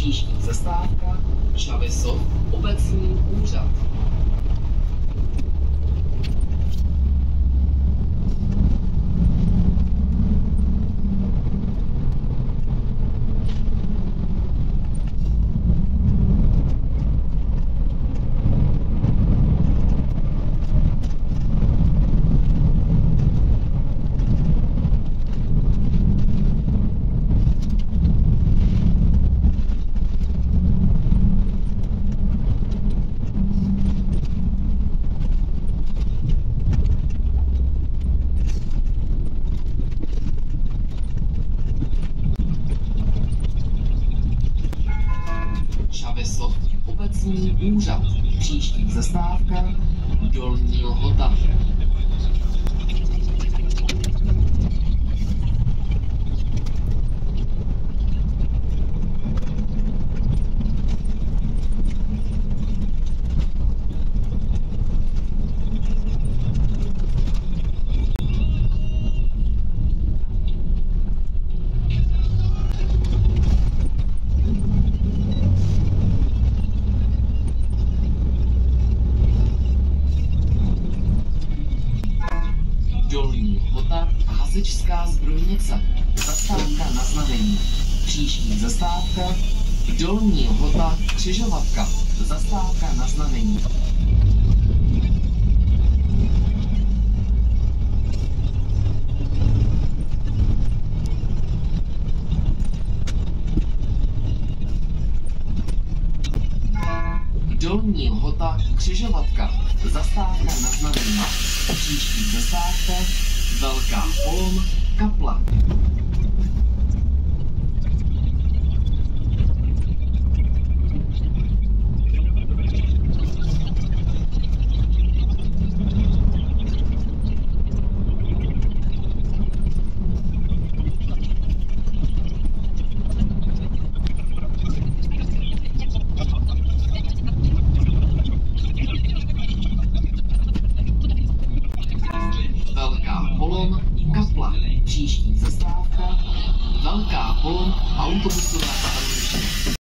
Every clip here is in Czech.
Příští zastávka Čavisov, obecní úřad. Čavisov, obecní úřad. Příští zastávka Dolní Lhota. Dolní Lhota, hasičská zbrojnice. Zastávka na znamení. Příští zastávka Dolní Lhota, křižovatka. Zastávka na znamení. Dolní Lhota, křižovatka. Zastávka na znamení. Příští zastávka Velká Polom, Kapla. Polom, Kapla. Příští zastávka Velká Polom, autobusové stanoviště.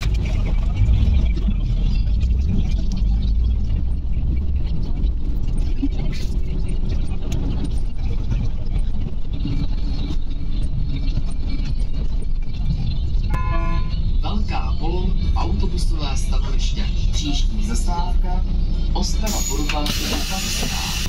Velká Polom, autobusové stanoviště. Příští zastávka Ostrava Poruba, Lukavská.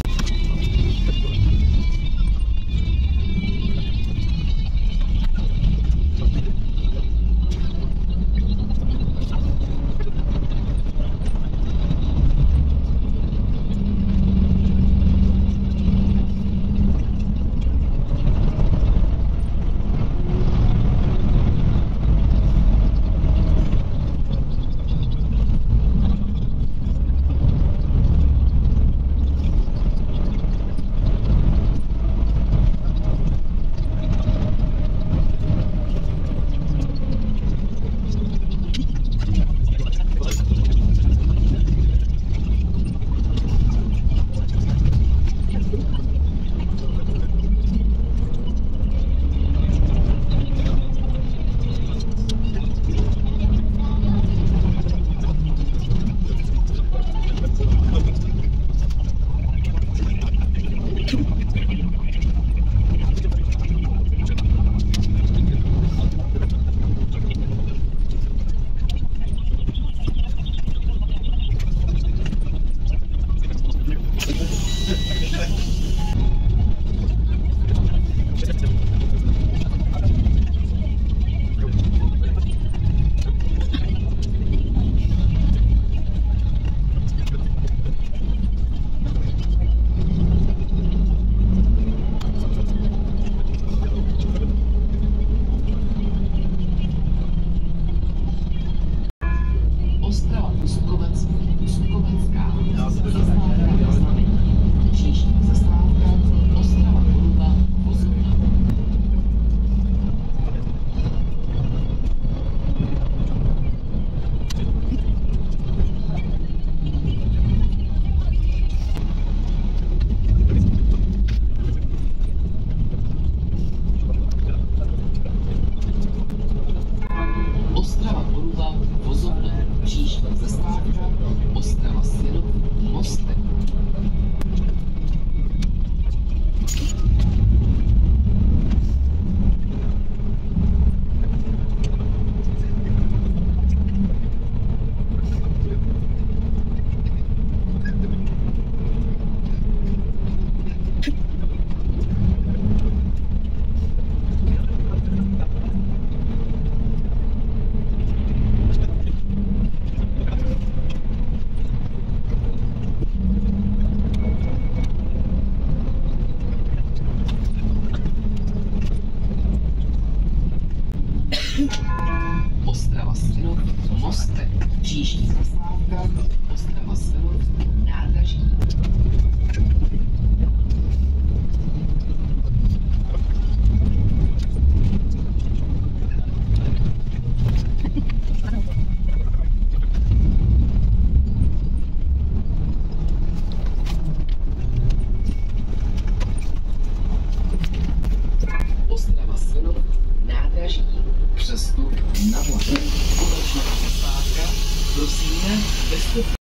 Ostrava Svinov, Mostek. Příští zastávka Ostrava Svinov, nádraží. Ostrava Svinov, nádraží. Přestup na vlak. Konečná zastávka, prosíme, bez